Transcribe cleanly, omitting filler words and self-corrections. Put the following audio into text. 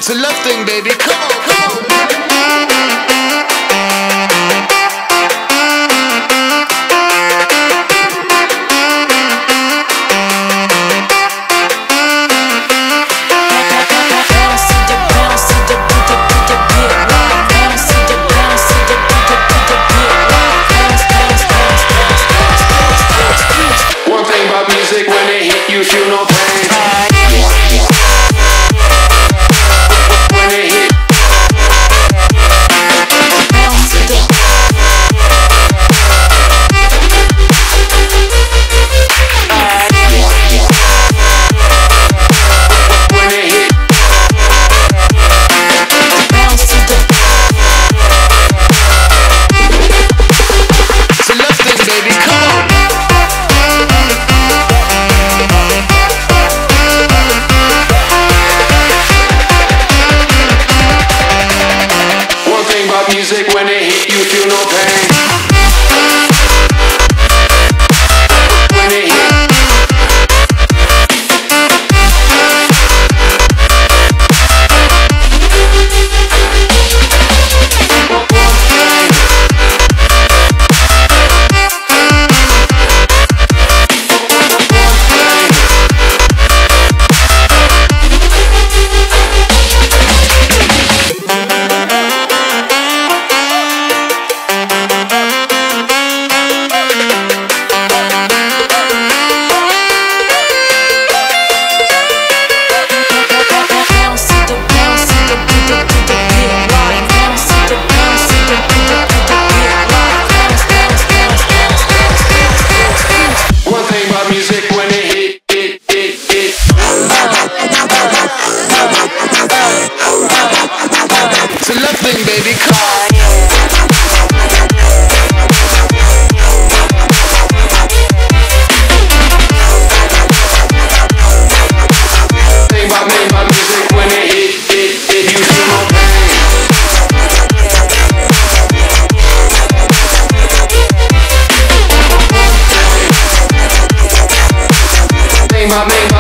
It's a love thing, baby. Come on, come on. When it hit, you feel no pain. When it hit, when it hit, It's a love thing, baby. Come on. music when it hit, you feel no pain. When it hit, It's a love thing, baby. Come on. music when it hit, you feel no pain. Think about